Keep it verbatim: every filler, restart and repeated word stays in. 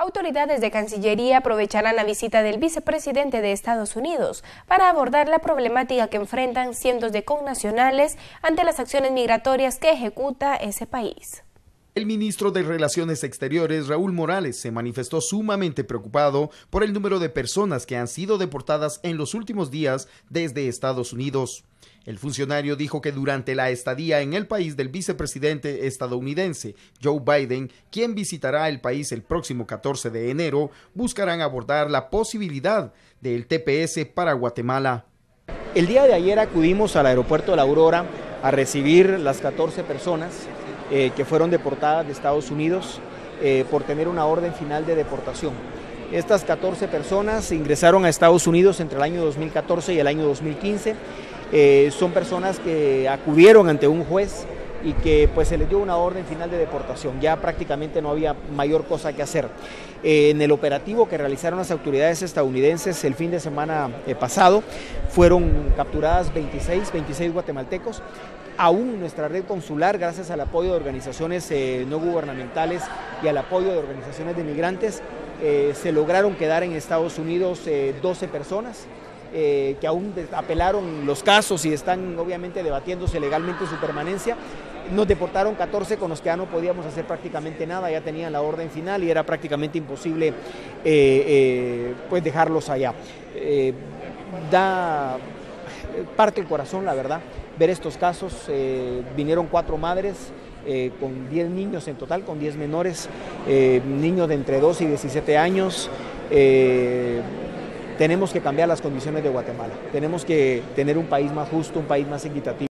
Autoridades de Cancillería aprovecharán la visita del vicepresidente de Estados Unidos para abordar la problemática que enfrentan cientos de connacionales ante las acciones migratorias que ejecuta ese país. El ministro de Relaciones Exteriores, Raúl Morales, se manifestó sumamente preocupado por el número de personas que han sido deportadas en los últimos días desde Estados Unidos. El funcionario dijo que durante la estadía en el país del vicepresidente estadounidense, Joe Biden, quien visitará el país el próximo catorce de enero, buscarán abordar la posibilidad del T P S para Guatemala. El día de ayer acudimos al aeropuerto de La Aurora a recibir las catorce personas eh, que fueron deportadas de Estados Unidos eh, por tener una orden final de deportación. Estas catorce personas ingresaron a Estados Unidos entre el año dos mil catorce y el año dos mil quince. Eh, son personas que acudieron ante un juez y que pues se les dio una orden final de deportación, ya prácticamente no había mayor cosa que hacer. Eh, en el operativo que realizaron las autoridades estadounidenses el fin de semana eh, pasado, fueron capturadas veintiséis, veintiséis guatemaltecos. Aún nuestra red consular, gracias al apoyo de organizaciones eh, no gubernamentales y al apoyo de organizaciones de migrantes, eh, se lograron quedar en Estados Unidos eh, doce personas. Eh, que aún apelaron los casos y están obviamente debatiéndose legalmente su permanencia. Nos deportaron catorce con los que ya no podíamos hacer prácticamente nada, ya tenían la orden final y era prácticamente imposible eh, eh, pues dejarlos allá. Eh, da parte el corazón, la verdad, ver estos casos. Eh, vinieron cuatro madres eh, con diez niños en total, con diez menores, eh, niños de entre doce y diecisiete años. Eh, Tenemos que cambiar las condiciones de Guatemala, tenemos que tener un país más justo, un país más equitativo.